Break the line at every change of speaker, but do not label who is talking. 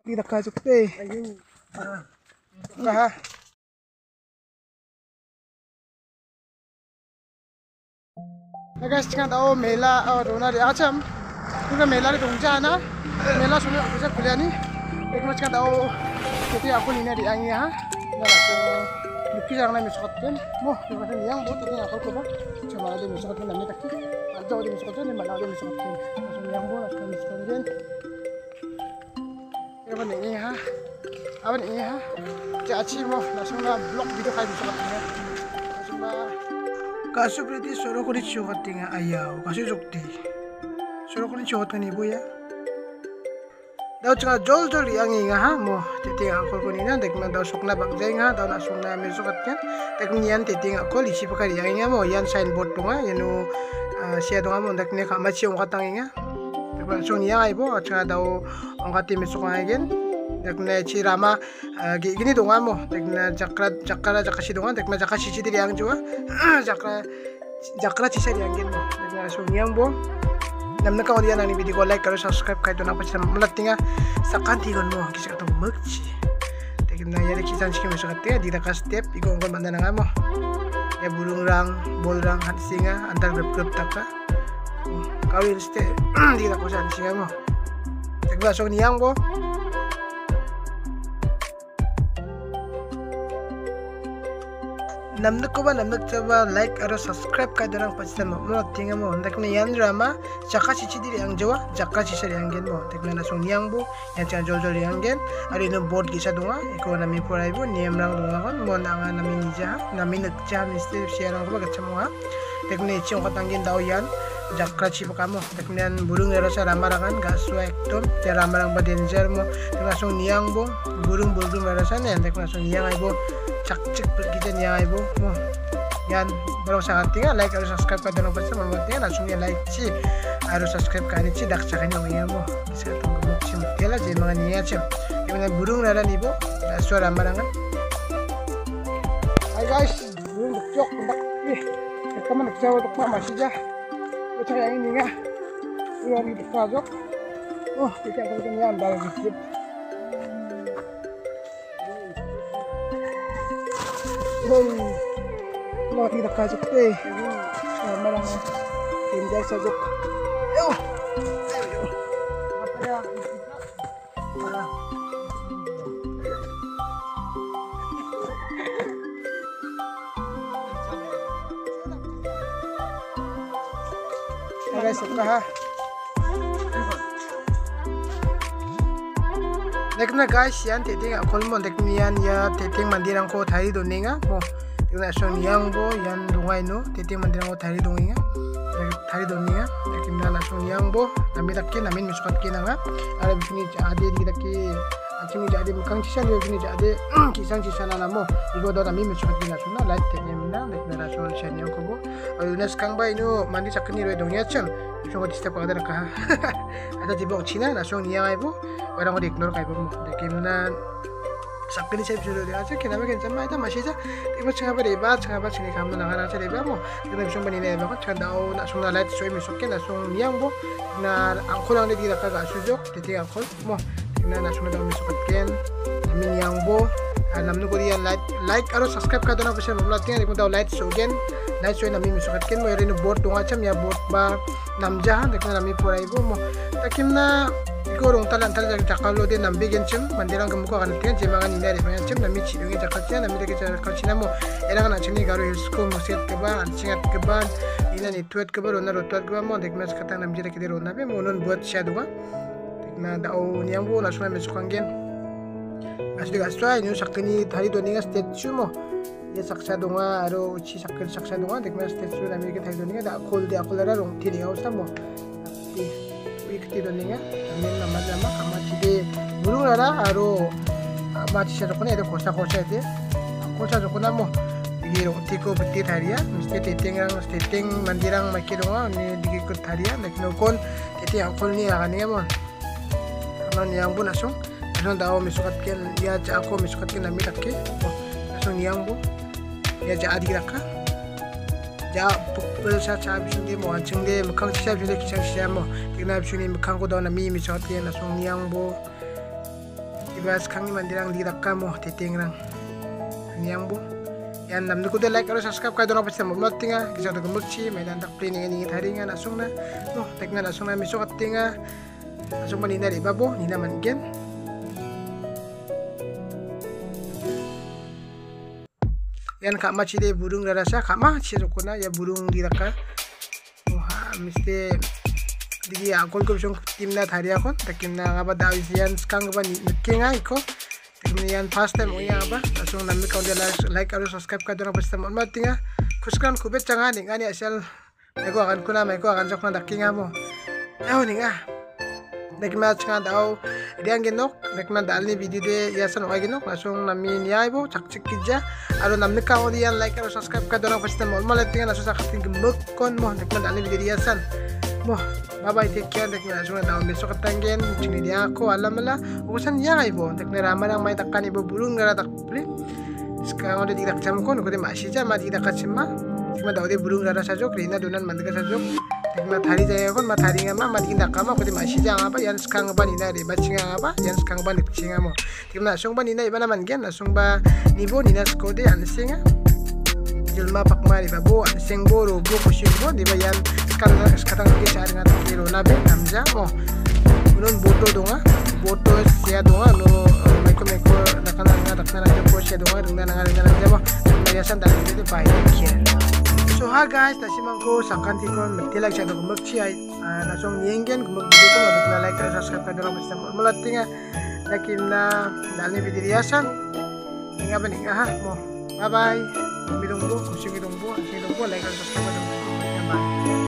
Di nakasok te.
Ayun.
Kaha. Hey guys, tingnan tao mela rona ri acham. Juga mela ri dongja na. Mela sume bisa kuliani. Ekmas tingnan tao jadi aku nina ri angi ha. Nala so luki jang na misokatken. Mo, yung kasi niyang bo tadi akal ko ba. Cuma ada misokatken namanya takki. Ada ada misokatken ni mana ada misokatken. So niyang bo na misokatken. Kaya ni ha. Awan ini ha. Jadi mo langsung na blog video kayak misokatken. Langsung na kaso pretty soro ko ni chukat tinga ayaw kasi jukti soro ko ni chukat ni buya daw tsaka jol yang inga ha mo titing ako ko nina dek man daw sukna bagjay nga daw na sukna mi sukat kan dek niyan titing ako lisi pa kari yang inga mo yan signboard to nga yano siya do nga mo dek ne kamachi yung katang inga dek man so niya ay bo at saka daw ang kati mi suka again dek na chirama gini do nga mo dek na jakara jakashi do nga dek ma jakashi chi diri ang jua jakara chi sa yang mo dek na so niyang bo namna ka audio nang video ko like karo subscribe kay do na pa sa malatinga sa kantigon mo kisa ka to magchi dek na yari kisan chi mo sa kate di ka step iko ngol man na nga mo ya bulung rang bol rang hat singa antar grup taka kawin ste di na ko sa singa mo dek ba so niyang bo namnak ko ba namnak coba like aro subscribe ka dorang pasti mo tingga mo ndak na yan drama jaka cici diri ang jawa jaka cici yang gen mo tek na nasong yang bo yan chan jol yang gen ari no board gisa dunga iko na mi porai bo niem rang dunga kon mo na nga nami nija nami nakja mister share ang ko gatsa mo ha tek na ichi ko tanggen daw yan jaka cici pa mo tek na burung ero sa ramarangan ga swag tom te ramarang ba danger mo tek na song niang bo burung ero sa ne tek na song niang ay bo cak kita niya ibu mo yan baru sa ating like harus subscribe ka dalang pasta mamatyan langsung yan like si harus subscribe ka ni si dak sa kanya mga mo bisa tong gamot si mutela jadi mga niya si yung mga burung na ran ibu suara marangan hai guys burung dukjok ndak kaman nagsawa tuk mama si ja ito yang ini nga yung dukjok oh kita akan yan dalam dikit Mga tidak kasok to eh. Sama lang tinggal sajok. Ayo! Ayo! Mataya. Guys, ito ha. Dek na guys, yan titing akol mo dek niyan ya titing mandirang ko thari do ninga mo dek na son yang bo yan dungay no titing mandirang ko thari do ninga thari do ninga dek na son yang bo nami takke namin miskat kina nga ara bisni ade di takke achini jade mukang chisan yo bisni jade kisang chisana na mo igo do nami miskat kina suna light tenya minna dek na son shen yang ko bo unas kang ba ino mandi sakni ro dongya cham so ko tista pa kadar ka ada tibo china na son yang ay bo orang ko ignore kay mo dekim na sakni sa episode dia aja kina makin sama ita masih aja ibu cakap ba sini kamu nangan aja deba mo kita bisa banini ba ko cakap daw na sung na light so imisokin na sung niyang bo na angko lang di ka sujok titi angko mo na sung daw misokin amin niyang bo namnu ko diyan like aro subscribe ka daw na bisa mamlatin iko daw light so again light so namin misokin mo rin board tunga cham ya board ba namja dekna nami porai bo mo takim na Igorong talan jakalo din nambigin chim mandirang gamuko kan tiyan jimangan inari pangan chim nami chidungi jakatya nami deke jakachina mo erangan achini garu hilsko muset keba ancingat keba ina ni tuet keba rona rotuat keba mo dekmas katang nami deke di rona be monon buat syadunga dekna dao nyambo nasuna mesukanggen asli gaswa ini sakini hari doninga statue mo ya saksa dunga aro uchi saksa dunga dekmas statue nami deke hari doninga da akol lara rong tini gausa mo ikti doninga amin nama kama chide burung rara aro machi sarokone edo kosa ide kosa jokona mo digiro tiko betti tharia miste teteng mandirang makidonga ni digikut tharia nakino kon teti angkol ni agani mo anon yang bu nasung daw misukat ken ya jako misukat ken nami takke nasung yang bu ya ja adiraka ja pulsa cha bisuni mo anchingde mukang cha bisuni kisang siya mo tigna bisuni mukang ko daw na mi misot ken nasong niyang bo ibas kang mandirang di dakka mo titingrang yang bu yan namnu kuda like aro subscribe ka dona pasti mo tinga kisa to gumukchi may dan tak planning ni tharinga asung na no tekna asung na misok tinga asung manina ri babo nina man gen yan kak machi de burung rasa kak ma chirukuna ya burung di dakka wah mesti digi akol ko sung timna tharia kon takimna ngaba dawisian skang ba nikinga iko takimna yan first time oya ba asung nammi kaun like aro subscribe ka dona pasti mo tinga kuskan kubet changa ningani asal meko akan jokna dakinga mo yaw ninga nekma changa daw diang genok nekma dalni video de yasan oy genok langsung nami niay bo cak kija aro namni ka odian like aro subscribe ka dona pasti mo tinga langsung sakin gemuk kon mo nekma dalni video de yasan mo bye bye take care nekma langsung daw besok ketanggen chini dia ko alamala urusan yang ay bo nekma raman ang may takkan ibo burung ngara takpli sekarang udah tidak jam kon ko de masija ma tidak kacima nekma daw de burung ngara sajok rina donan mandega sajok nekma thari jaya kon ma thari ngama ma dikinda kama ko de masija ngapa yan skang ba nina de bachinga ngapa yan skang ba nikchinga mo nekma asung ba nina ibana man gen asung ba nibo nina skode an singa jelma pakmari babo an sengbo ro bo kushimbo di ba yan sekarang lagi cari ngata kilo nabe namja mo unun boto donga boto sia donga no meko nakana ko sia donga dengan jamo yasan dari itu bye care. So hi guys, nasimangko sangkan tikon magtilak siya ng gumagchi ay nasong niyenggen gumagbi ko mag like at subscribe ka doon basta mo mulatinga nakim na dali bidiriyasan nga ba ha mo bye bye bidungbo kusing idungbo like at subscribe ka doon bye.